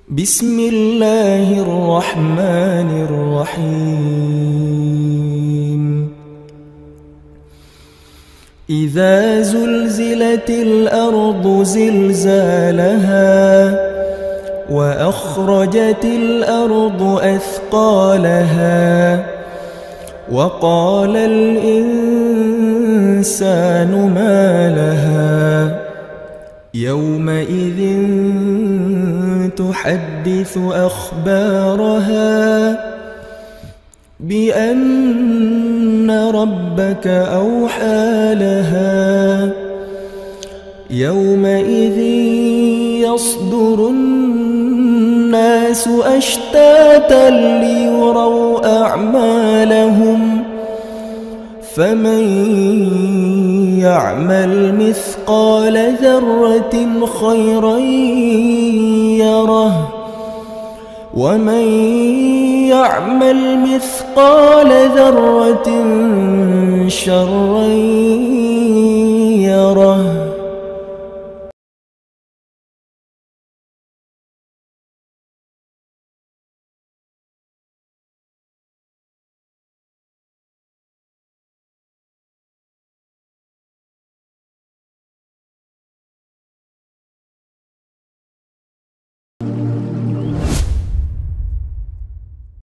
بسم الله الرحمن الرحيم. إذا زلزلت الأرض زلزالها وأخرجت الأرض أثقالها وقال الإنسان ما لها يومئذ تحدث أخبارها بأن ربك أوحى لها يومئذ يصدر الناس أشتاتا ليروا أعمالهم فمن يعمل مثقال ذرة خيرا يره ومن يعمل مثقال ذرة شرا يره.